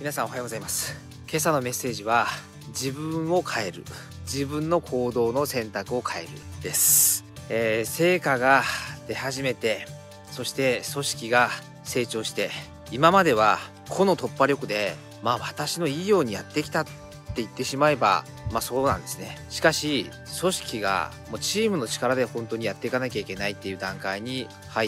皆さんおはようございます。今朝のメッセージは、自分を変える、自分の行動の選択を変えるです。成果が出始めて、そして組織が成長して、今までは個の突破力で私のいいようにやってきたって言ってしまえばそうなんですね。しかし組織がもうチームの力で本当にやっていかなきゃいけないっていう段階に入って、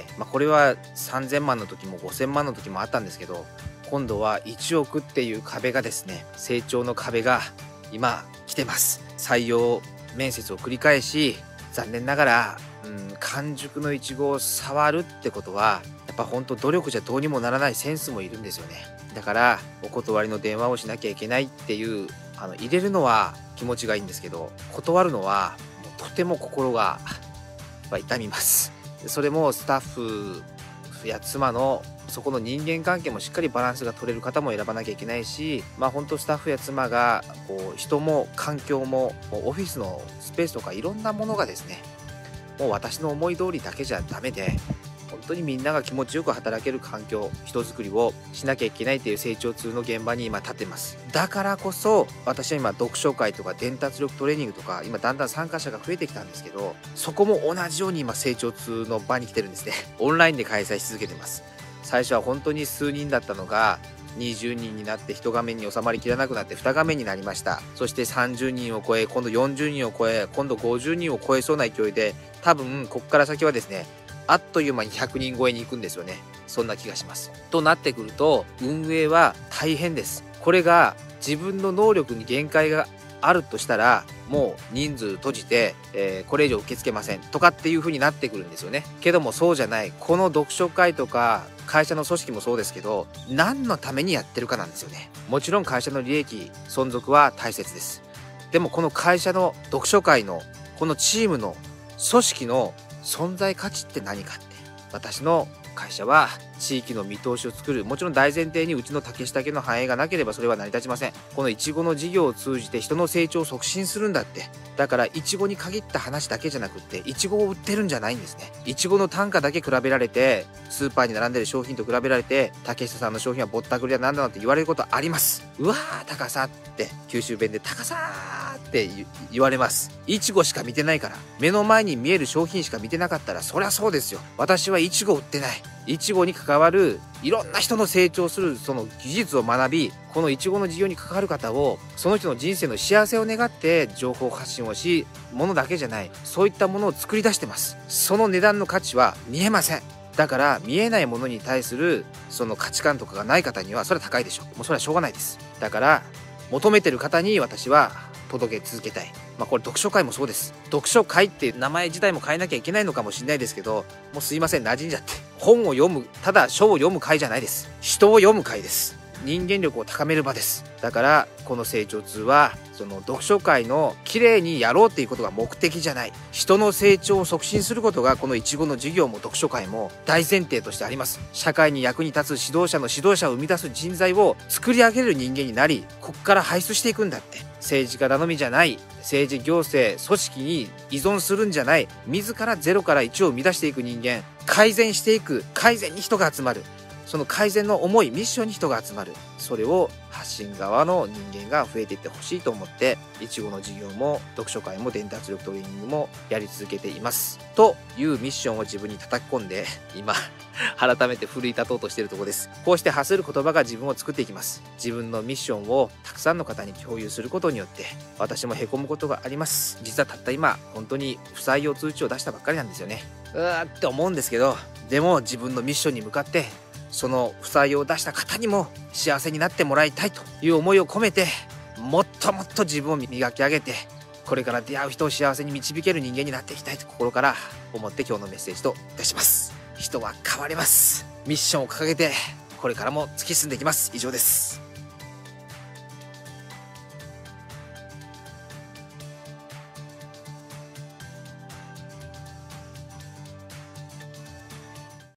これは3000万の時も5000万の時もあったんですけど、今度は1億っていう壁がですね、成長の壁が今来てます。採用面接を繰り返し、残念ながら完熟のイチゴを触るってことはやっぱ本当努力じゃどうにもならないセンスもいるんですよね。だからお断りの電話をしなきゃいけないっていう入れるのは気持ちがいいんですけど、断るのはもうとても心が痛みます。それもスタッフや妻のそこの人間関係もしっかりバランスが取れる方も選ばなきゃいけないし、本当スタッフや妻が人も環境もオフィスのスペースとかいろんなものがですね、もう私の思い通りだけじゃダメで、本当にみんなが気持ちよく働ける環境、人づくりをしなきゃいけないという成長痛の現場に今立ってます。だからこそ私は今読書会とか伝達力トレーニングとか今だんだん参加者が増えてきたんですけど、そこも同じように今成長痛の場に来てるんですね。オンラインで開催し続けてます。最初は本当に数人だったのが20人になって、1画面に収まりきらなくなって2画面になりました。そして30人を超え、今度40人を超え、今度50人を超えそうな勢いで、多分ここから先はですね、あっという間に100人超えに行くんですよね。そんな気がします。となってくると運営は大変です。これが自分の能力に限界があるとしたら、もう人数閉じて、これ以上受け付けませんとかっていう風になってくるんですよね。けどもそうじゃない。この読書会とか会社の組織もそうですけど、何のためにやってるかなんですよね。もちろん会社の利益存続は大切です。でもこの会社の読書会のこのチームの組織の存在価値って何かって、私の会社は地域の見通しを作る、もちろん大前提にうちの竹下家の繁栄がなければそれは成り立ちません。このいちごの事業を通じて人の成長を促進するんだって。だからいちごに限った話だけじゃなくって、いちごを売ってるんじゃないんですね。いちごの単価だけ比べられて、スーパーに並んでる商品と比べられて、竹下さんの商品はぼったくりだなんだなんて言われることあります。うわー高さって九州弁で高さーって言われます。いちごしか見てないから、目の前に見える商品しか見てなかったらそりゃそうですよ。私はいちご売ってない。いちごに関わるいろんな人の成長するその技術を学び、このいちごの事業に関わる方を、その人の人生の幸せを願って情報発信をし、ものだけじゃない、そういったものを作り出してます。その値段の価値は見えません。だから見えないものに対するその価値観とかがない方にはそれは高いでしょう。もうそれはしょうがないです。だから求めてる方に私は届け続けたい。これ読書会もそうです。読書会っていう名前自体も変えなきゃいけないのかもしれないですけど、もうすいません、馴染んじゃって。本を読む、ただ書を読む会じゃないです。人を読む会です。人間力を高める場です。だからこの成長痛はその読書会の綺麗にやろうっていうことが目的じゃない。人の成長を促進することがこのいちごの授業も読書会も大前提としてあります。社会に役に立つ指導者の指導者を生み出す人材を作り上げる人間になり、ここから輩出していくんだって。政治家頼みじゃない、政治行政組織に依存するんじゃない、自ら0から1を生み出していく人間、改善していく、改善に人が集まる、その改善の思い、ミッションに人が集まる、それを発信側の人間が増えていってほしいと思って、いちごの事業も読書会も伝達力トレーニングもやり続けていますというミッションを自分に叩き込んで、今改めて奮い立とうとしているところです。こうして発する言葉が自分を作っていきます。自分のミッションをたくさんの方に共有することによって私もへこむことがあります。実はたった今本当に不採用通知を出したばっかりなんですよね。って思うんですけど、でも自分のミッションに向かってその不採用を出した方にも幸せになってもらいたいという思いを込めて、もっともっと自分を磨き上げて、これから出会う人を幸せに導ける人間になっていきたいと心から思って今日のメッセージといたします。人は変われます。ミッションを掲げてこれからも突き進んでいきます。以上です。